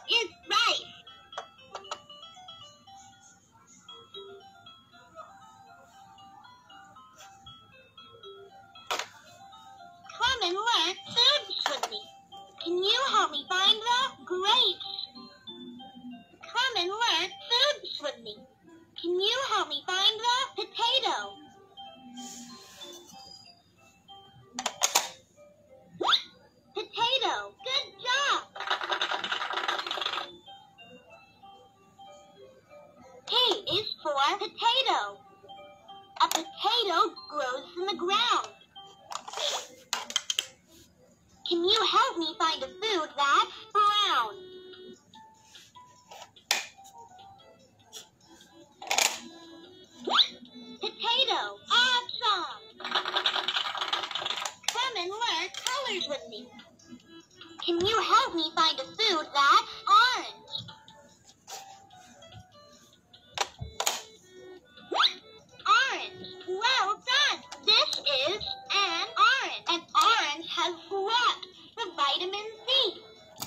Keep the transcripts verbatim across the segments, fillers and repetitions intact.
is rice. Come and learn foods with me. Can you help me find the grapes? Come and learn foods with me. Can you help me find the potato? Potato. Good job. P is for potato. A potato grows in the ground. Can you help me find a food that's brown? Potato. Awesome. Come and learn colors with me. Can you help me find a food that's orange? Orange. Well done. This is an orange. An orange has lots of vitamin C.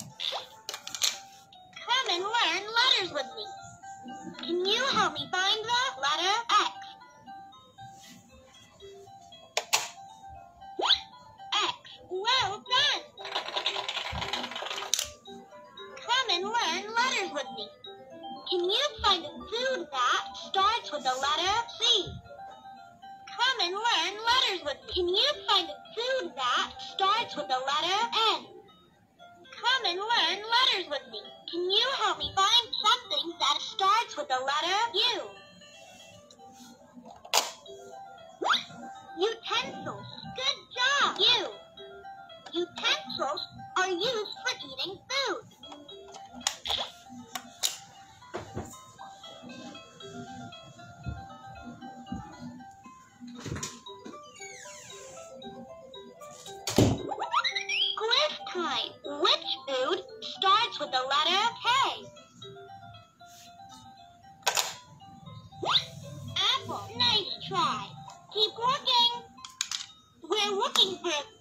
Come and learn letters with me. Can you help me find the letter X? X. Well done. Come and learn letters with me. Can you find a food that starts with the letter C? Come and learn letters with me. Can you find a food that starts with the letter N? Come and learn letters with me. Can you help me find something that starts with the letter U? Utensils. Good job. U. Utensils are used for eating food. Quiz time. Which food starts with the letter K? Apple. Nice try. Keep looking. We're looking for a